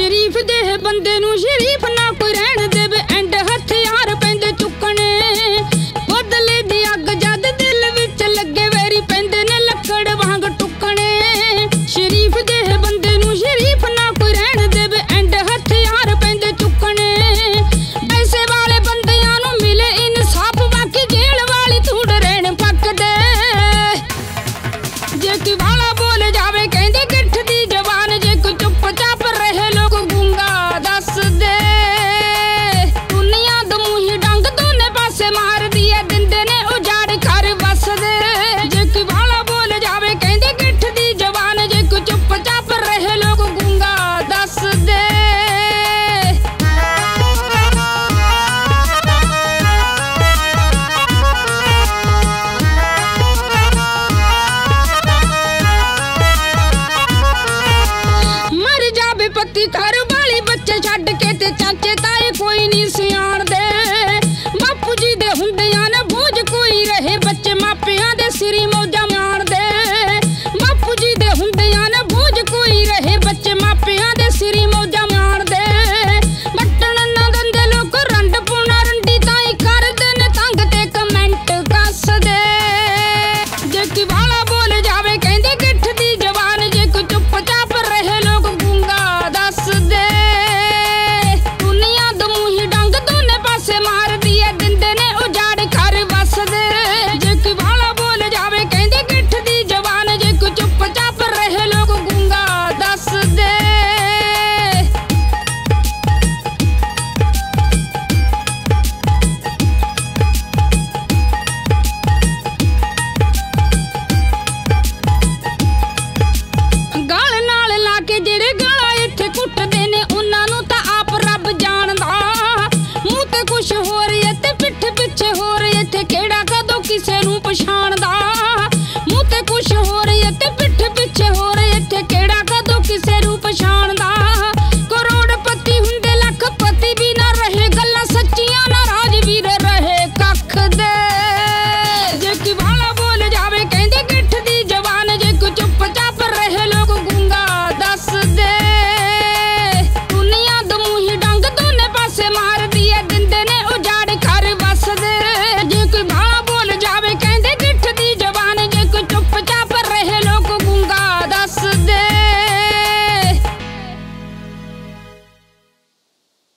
शरीफ देह बंदे नू शरीफ ना कोई रहन देवे एंड हथियार पैंदे चुकने बदले दी अग जद दिल विच लगे वेरी पैंदे ने लकड़ वांग टुकने शरीफ देह बंदे नू शरीफ ना कोई रहन देवे एंड हथियार पैंदे चुकने ऐसे वाले बंदियां नू मिले इंसाफ बाकी जेल वाली थूड़ रहन पकदे जे की वाला बोल जावे कहंदे गिठ दी जवान जे कोई चुपचाप रहे लोग गूंगा दस दे दुनिया दमू ही डंग दोने पासे मार दिए दिंदे ने उजाड़ कर बस दे जे की वाला बोल जावे कहंदे गिठ दी जवान जे कोई चुपचाप रहे लोग गूंगा दस दे मर जावे पति घर वाली बच्चे छड़ के ते चाचे ताए कोई नहीं सिया